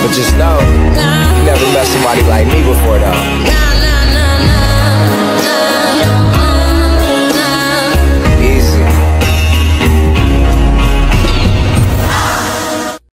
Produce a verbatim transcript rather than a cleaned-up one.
But just know, you never met somebody like me before though.